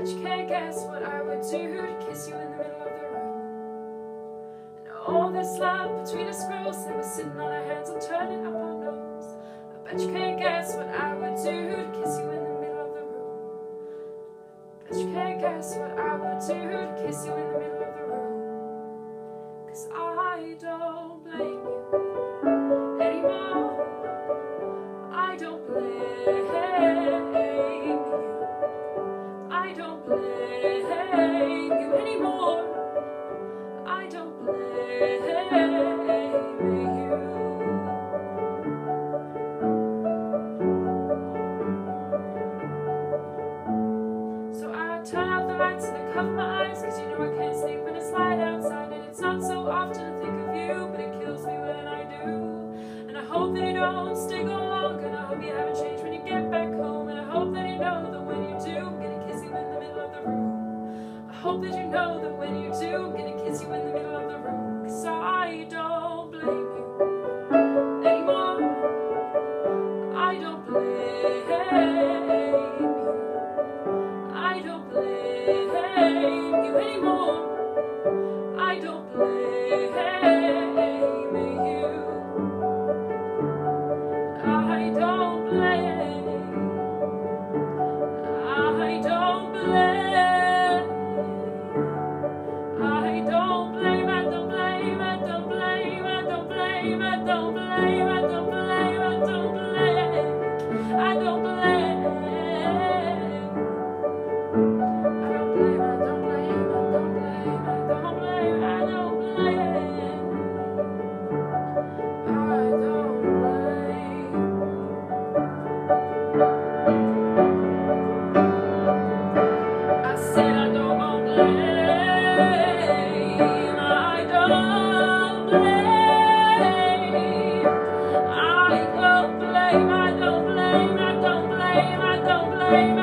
Bet you can't guess what I would do to kiss you in the middle of the room. And all this love between us grows, and we're sitting on our hands and turning up our nose. I bet you can't guess what I would do to kiss you in the middle of the room. Bet you can't guess what I would do to kiss you in the middle of the room. 'Cause I don't blame you anymore. I don't blame you. I don't blame you anymore. I don't blame you. So I turn out the lights and I cover my eyes, 'cause you know I can't sleep when it's light outside. And it's not so often to think of you, but it kills me when I do. And I hope that you don't stay go long, and I hope you haven't changed when you get back home. And I hope that you know that when you do, I'm gonna kiss you in the middle of the room. I hope that you know that when you do, I'm gonna kiss you in the middle of the room. 'Cause I don't blame you anymore. I don't blame you. I don't blame you anymore. I don't blame you. I don't blame. I don't blame. I don't blame. I don't blame. I don't blame. I don't blame. I don't blame. I don't blame. I don't blame. I don't blame. I don't blame.